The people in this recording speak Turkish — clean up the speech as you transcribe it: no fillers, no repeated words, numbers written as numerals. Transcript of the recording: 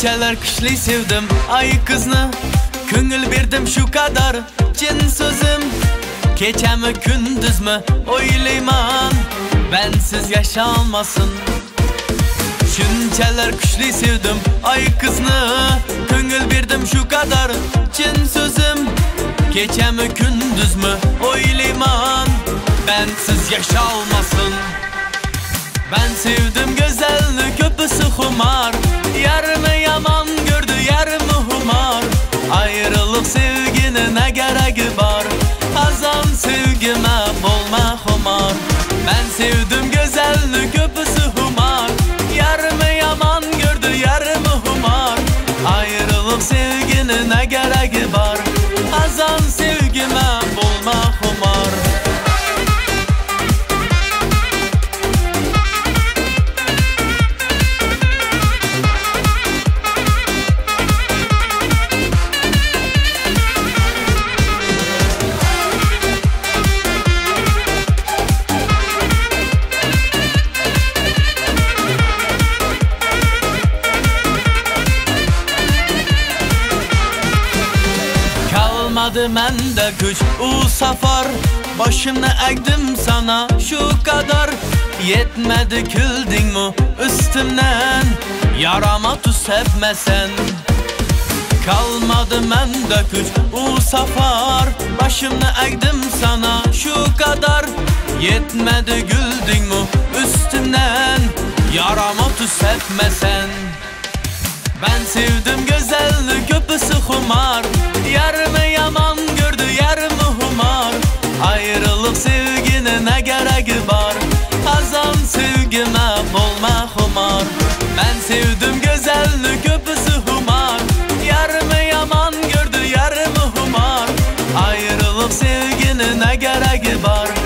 Shunchalar kuchli sevdim ay qizni, ko'ngil berdim shu qadar chin so'zim. Kechami kunduzmi o'ylayman, bensiz yasholmasin. Shunchalar kuchli sevdim ay qizni, ko'ngil berdim shu qadar chin so'zim. Kechami kunduzmi o'ylayman, bensiz yasholmasin. Ben sevdim güzelni, köpüsü humar, yarımı yaman gördü, yarımı humar. Ayrılık sevginin ne gereği var, hazan sevgime olma humar. Ben sevdim güzelni, köpüsü humar, yarımı yaman gördü, yarımı humar. Ayrılık sevginin ne gereği var, hazan sevgime olma humar. Kalmadı mende güç u safar, başımı eğdim sana şu kadar. Yetmedi küldün mü üstümden, yarama tuz hepmesen. Kalmadı mende güç u safar, başımı eğdim sana şu kadar. Yetmedi güldün mü üstümden, yarama tuz hepmesen. Ben sevdim güzelni, köpüsü humar, yarımı yaman gördü, yarımı humar. Ayrılık sevginin ne gereği var, hazan sevgime olma humar. Ben sevdim güzelni, köpüsü humar, yarımı yaman gördü, yarımı humar. Ayrılık sevginin ne gereği var,